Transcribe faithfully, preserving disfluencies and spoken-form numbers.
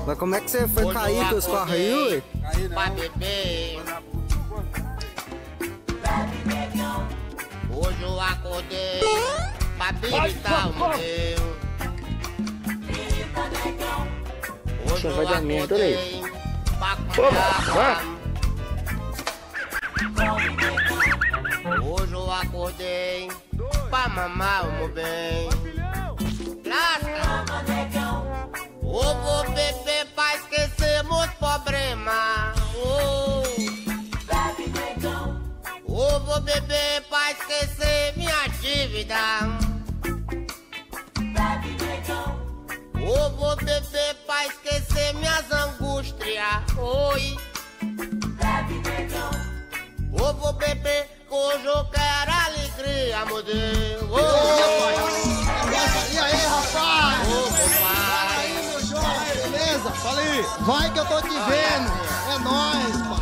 Mas como é que você foi cair que os carros aí, ué? Caí não. Pra beber. Hoje eu acordei pra biritar o meu. Hoje eu vai dar merda, olha acordei pra cuidar. Hoje eu acordei pra mamar o meu bem. Lasca! Eu vou beber pra esquecer meus problemas. Oh. Eu vou beber pra esquecer minha dívida. Eu vou beber pra esquecer minhas angústias. Oi. Eu vou beber que hoje eu quero alegria, meu Deus. Oh. E aí, rapaz? Ô, compadre. Aí, meu jovem, beleza? Fala aí. Vai que eu tô te vendo. É nóis, pai.